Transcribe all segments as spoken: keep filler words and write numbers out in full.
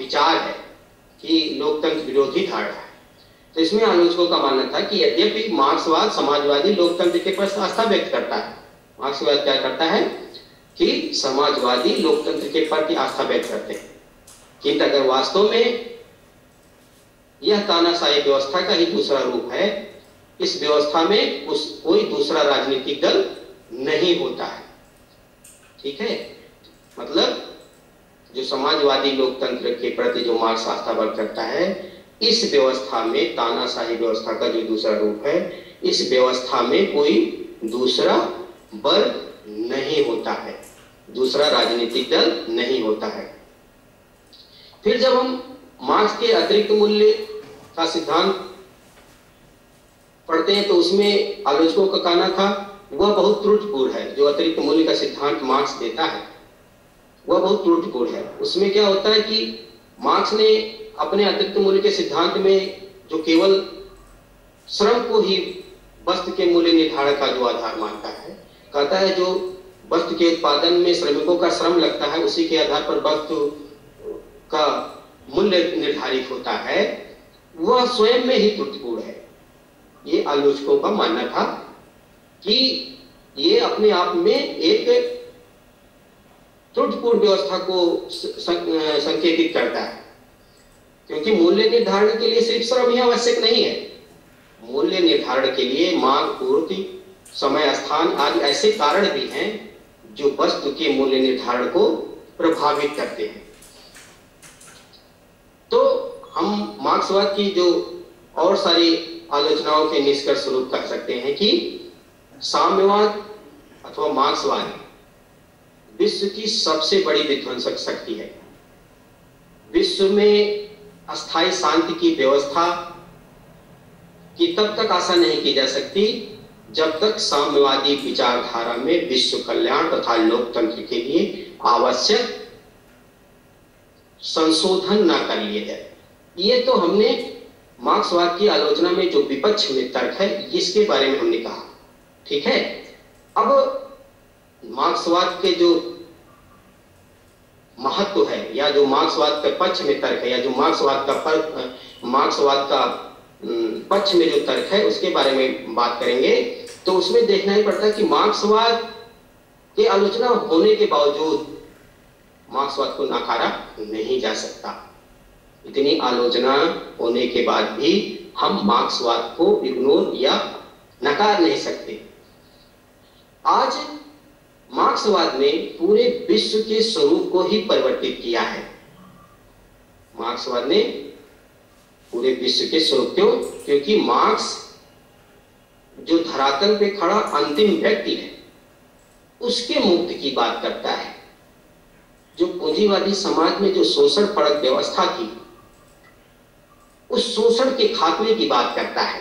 विचार है कि लोकतंत्र विरोधी धारणा है। तो इसमें आलोचकों का मानना था कि यद्यपि मार्क्सवाद समाजवादी लोकतंत्र के प्रति आस्था व्यक्त करता है, मार्क्सवाद क्या करता है कि समाजवादी लोकतंत्र के प्रति आस्था व्यक्त करते हैं, किंतु अगर वास्तव में यह तानाशाही व्यवस्था का ही दूसरा रूप है, इस व्यवस्था में उस कोई दूसरा राजनीतिक दल नहीं होता है। ठीक है, मतलब जो समाजवादी लोकतंत्र के प्रति जो मार्क्स आस्था व्यक्त करता है, इस व्यवस्था में तानाशाही व्यवस्था का जो दूसरा रूप है, इस व्यवस्था में कोई दूसरा वर्ग नहीं होता है, दूसरा राजनीतिक दल नहीं होता है। फिर जब हम मार्क्स के अतिरिक्त मूल्य का सिद्धांत पढ़ते हैं तो उसमें आलोचकों का कहना था वह बहुत त्रुटिपूर्ण है। जो अतिरिक्त मूल्य का सिद्धांत मार्क्स देता है वह बहुत त्रुटिपूर्ण है। उसमें क्या होता है कि मार्क्स ने अपने अतिरिक्त मूल्य के सिद्धांत में जो केवल श्रम को ही वस्तु के मूल्य निर्धारण का जो आधार मानता है, कहता है जो वस्तु के उत्पादन में श्रमिकों का श्रम लगता है उसी के आधार पर वस्तु का मूल्य निर्धारित होता है, वह स्वयं में ही त्रुटिपूर्ण है। ये आलोचकों का मानना था कि ये अपने आप में एक त्रुटिपूर्ण व्यवस्था को संकेतित करता है, क्योंकि मूल्य निर्धारण के लिए सिर्फ श्रम ही आवश्यक नहीं है। मूल्य निर्धारण के लिए मांग, पूर्ति, समय, स्थान आदि ऐसे कारण भी हैं जो वस्तु के मूल्य निर्धारण को प्रभावित करते हैं। तो हम मार्क्सवाद की जो और सारी आलोचनाओं के निष्कर्ष स्वरूप कह सकते हैं कि साम्यवाद अथवा मार्क्सवाद विश्व की सबसे बड़ी विध्वंसक शक्ति है। विश्व में अस्थायी शांति की व्यवस्था की तब तक आशा नहीं की जा सकती जब तक साम्यवादी विचारधारा में विश्व कल्याण तथा लोकतंत्र के लिए आवश्यक संशोधन न कर लिए जाए। ये तो हमने मार्क्सवाद की आलोचना में जो विपक्ष में तर्क है इसके बारे में हमने कहा। ठीक है, अब मार्क्सवाद के जो महत्व है या जो मार्क्सवाद के पक्ष में तर्क है या जो मार्क्सवाद का पर मार्क्सवाद का पक्ष में जो तर्क है उसके बारे में बात करेंगे तो उसमें देखना ही पड़ता है कि मार्क्सवाद की आलोचना होने के बावजूद मार्क्सवाद को नकारा नहीं जा सकता। इतनी आलोचना होने के बाद भी हम मार्क्सवाद को इग्नोर या नकार नहीं सकते। आज मार्क्सवाद ने पूरे विश्व के स्वरूप को ही परिवर्तित किया है। मार्क्सवाद ने पूरे विश्व के स्वरूप, क्यों? क्योंकि मार्क्स जो धरातल पे खड़ा अंतिम व्यक्ति है उसके मुक्ति की बात करता है। जो पूंजीवादी समाज में जो शोषण परक व्यवस्था थी उस शोषण के खात्मे की बात करता है।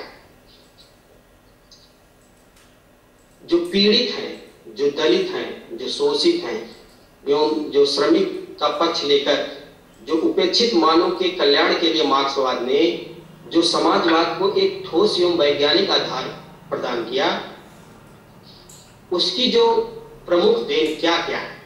जो पीड़ित हैं, जो दलित हैं, जो शोषित हैं, एवं जो श्रमिक का पक्ष लेकर जो उपेक्षित मानव के कल्याण के लिए मार्क्सवाद ने जो समाजवाद को एक ठोस एवं वैज्ञानिक आधार प्रदान किया, उसकी जो प्रमुख देन क्या क्या है।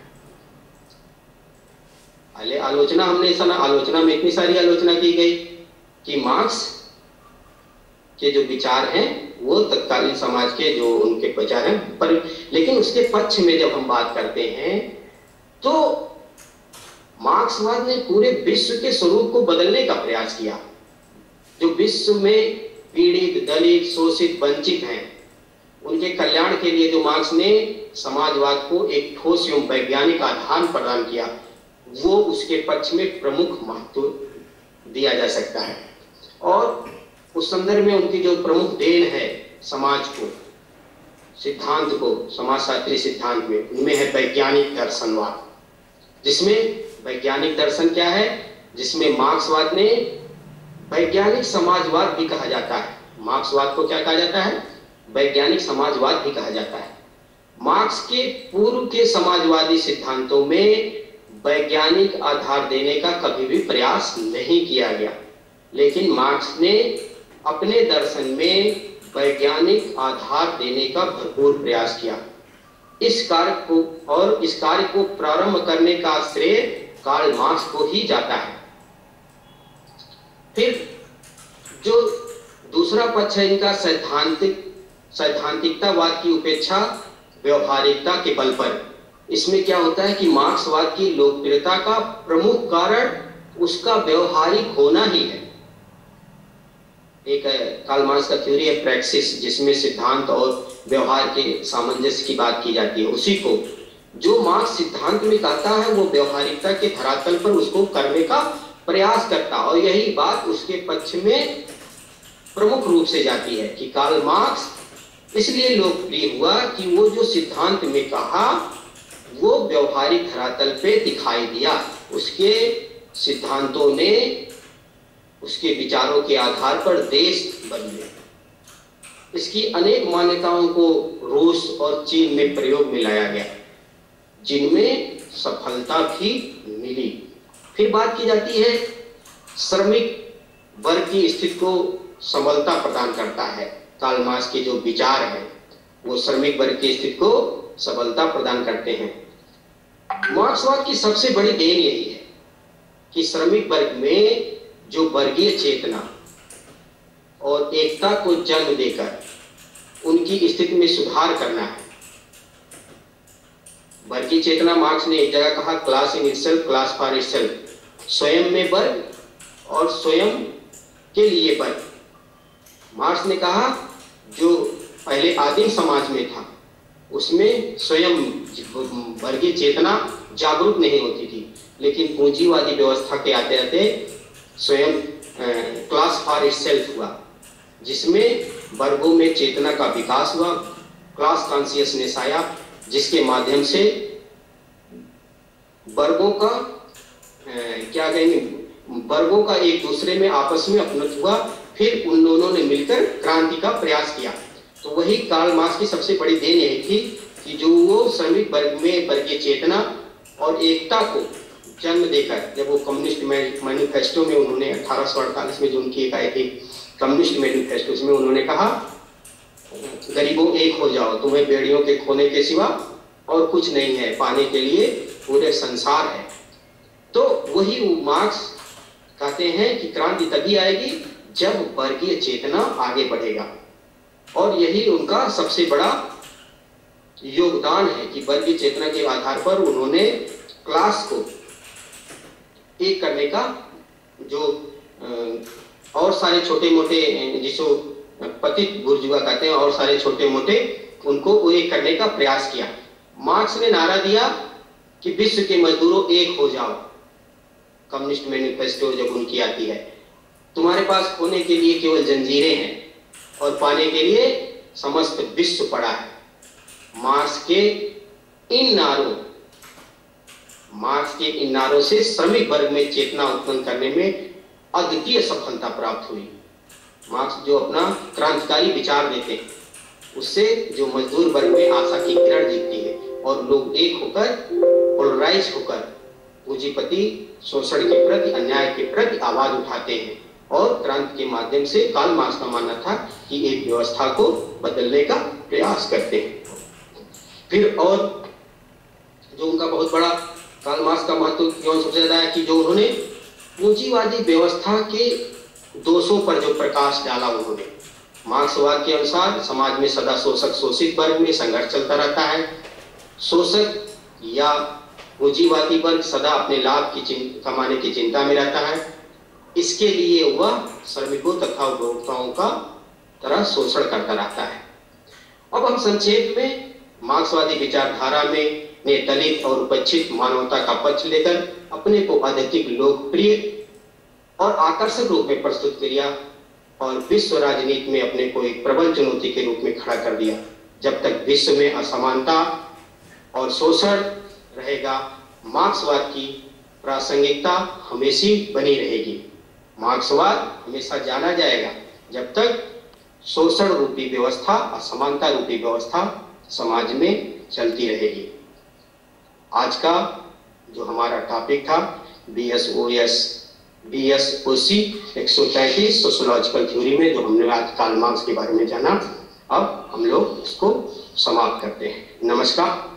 पहले आलोचना हमने सुना, आलोचना में इतनी सारी आलोचना की गई कि मार्क्स के जो विचार हैं वो तत्कालीन समाज के जो उनके विचार हैं, पर लेकिन उसके पक्ष में जब हम बात करते हैं तो मार्क्सवाद ने पूरे विश्व के स्वरूप को बदलने का प्रयास किया। जो विश्व में पीड़ित, दलित, शोषित, वंचित हैं उनके कल्याण के लिए जो मार्क्स ने समाजवाद को एक ठोस एवं वैज्ञानिक आधार प्रदान किया वो उसके पक्ष में प्रमुख महत्व दिया जा सकता है। और उस संदर्भ में उनकी जो प्रमुख देन है समाज को, सिद्धांत को, समाजशास्त्री सिद्धांत में, उनमें है वैज्ञानिक दर्शनवाद। जिसमें वैज्ञानिक दर्शन क्या है, जिसमें मार्क्सवाद ने वैज्ञानिक समाजवाद भी कहा जाता है। मार्क्सवाद को क्या कहा जाता है? वैज्ञानिक समाजवाद भी कहा जाता है। मार्क्स के पूर्व के समाजवादी सिद्धांतों में वैज्ञानिक आधार देने का कभी भी प्रयास नहीं किया गया, लेकिन मार्क्स ने अपने दर्शन में वैज्ञानिक आधार देने का भरपूर प्रयास किया। इस कार्य को और इस कार्य को प्रारंभ करने का श्रेय कार्ल मार्क्स को ही जाता है। फिर जो दूसरा पक्ष है इनका सैद्धांतिक सैद्धांतिकतावाद की उपेक्षा व्यवहारिकता के बल पर। इसमें क्या होता है कि मार्क्सवाद की लोकप्रियता का प्रमुख कारण उसका व्यवहारिक होना ही है। एक कार्ल मार्क्स का थ्योरी है प्रैक्सिस, जिसमें सिद्धांत और व्यवहार के सामंजस्य की बात की जाती है। उसी को जो मार्क्स सिद्धांत में कहता है वो व्यवहारिकता के धरातल पर उसको करने का प्रयास करता, और यही बात उसके पक्ष में प्रमुख रूप से जाती है कि कार्ल मार्क्स इसलिए लोकप्रिय हुआ कि वो जो सिद्धांत में कहा वो व्यवहारिक धरातल पे दिखाई दिया। उसके सिद्धांतों ने उसके विचारों के आधार पर देश बदले। इसकी अनेक मान्यताओं को रूस और चीन में प्रयोग में लाया गया, जिनमें सफलता भी मिली। फिर बात की जाती है श्रमिक वर्ग की स्थिति को सबलता प्रदान करता है। कार्ल मार्क्स के जो विचार हैं वो श्रमिक वर्ग की स्थिति को सबलता प्रदान करते हैं। मार्क्सवाद की सबसे बड़ी देन यही है कि श्रमिक वर्ग में जो वर्गीय चेतना और एकता को जन्म देकर उनकी स्थिति में सुधार करना है। वर्गीय चेतना, मार्क्स ने एक जगह कहा class in itself, class for itself, स्वयं में वर्ग और स्वयं के लिए वर्ग। मार्क्स ने कहा जो पहले आदिम समाज में था उसमें स्वयं वर्गीय चेतना जागरूक नहीं होती थी, लेकिन पूंजीवादी व्यवस्था के आते आते स्वयं क्लास फॉर इटसेल्फ हुआ, जिसमें वर्गों में चेतना का विकास हुआ, क्लास कॉन्शियसनेस आया, जिसके माध्यम से वर्गों का क्या कहेंगे वर्गों का एक दूसरे में आपस में अपनत्व हुआ। फिर उन दोनों ने मिलकर क्रांति का प्रयास किया। तो वही कार्ल मार्क्स की सबसे बड़ी देन यही थी कि जो वो श्रमिक वर्ग में वर्गीय चेतना और एकता को जन्म देकर, जब वो कम्युनिस्ट मैनिफेस्टो में उन्होंने अठारह सौ अड़तालीस में जो उनकी एक आई थी कम्युनिस्ट मैनिफेस्टो, उसमें उन्होंने कहा गरीबों एक हो जाओ, तुम्हें बेड़ियों के खोने के सिवा और कुछ नहीं है, पाने के लिए पूरे संसार है। तो वही मार्क्स कहते हैं कि क्रांति तभी आएगी जब वर्गीय चेतना आगे बढ़ेगा, और यही उनका सबसे बड़ा योगदान है कि वर्गीय चेतना के आधार पर उन्होंने क्लास को एक करने का, जो और सारे छोटे मोटे जिसको पतित बुर्जुआ कहते हैं और सारे छोटे मोटे, उनको एक करने का प्रयास किया। मार्क्स ने नारा दिया कि विश्व के मजदूरों एक हो जाओ। कम्युनिस्ट मैनिफेस्टो जब उनकी आती है, तुम्हारे पास खोने के लिए केवल जंजीरें हैं और पाने के लिए समस्त विश्व पड़ा है। मार्क्स के इन नारों मार्क्स के इन नारों से श्रमिक वर्ग में चेतना उत्पन्न करने में अद्वितीय सफलता प्राप्त हुई। मार्क्स जो अपना क्रांतिकारी विचार देते हैं, उससे जो मजदूर वर्ग में आशा की किरण जीतती है और लोग एक होकर पोलराइज होकर पूंजीपति शोषण के प्रति, अन्याय के प्रति आवाज उठाते हैं। और क्रांति के माध्यम से कार्ल मार्क्स का मानना था कि एक व्यवस्था को बदलने का प्रयास करते हैं। फिर और जो उनका बहुत बड़ा कार्ल मार्क्स का महत्व क्यों सबसे ज्यादा है कि जो उन्होंने पूंजीवादी व्यवस्था के दोषों पर जो प्रकाश डाला उन्होंने। मार्क्सवाद के अनुसार समाज में सदा शोषक शोषित वर्ग में संघर्ष चलता रहता है। शोषक या पूंजीवादी वर्ग सदा अपने लाभ की कमाने की चिंता में रहता है। इसके लिए वह श्रमिकों तथा उपभोक्ताओं का तरह शोषण करता रहता है। अब हम संक्षेप में मार्क्सवादी विचारधारा में ने दलित और उपेक्षित मानवता का पक्ष लेकर अपने को अधिक लोकप्रिय और आकर्षक रूप में प्रस्तुत किया और विश्व राजनीति में अपने को एक प्रबल चुनौती के रूप में खड़ा कर दिया। जब तक विश्व में असमानता और शोषण रहेगा, मार्क्सवाद की प्रासंगिकता हमेशा बनी रहेगी। मार्क्सवाद हमेशा जाना जाएगा जब तक शोषण रूपी व्यवस्था, असमानता रूपी व्यवस्था समाज में चलती रहेगी। आज का जो हमारा टॉपिक था B S O S B S O C एक सौ तैंतीस सोशियोलॉजिकल थ्योरी में जो हमने आज कार्ल मार्क्स के बारे में जाना, अब हम लोग इसको समाप्त करते हैं। नमस्कार।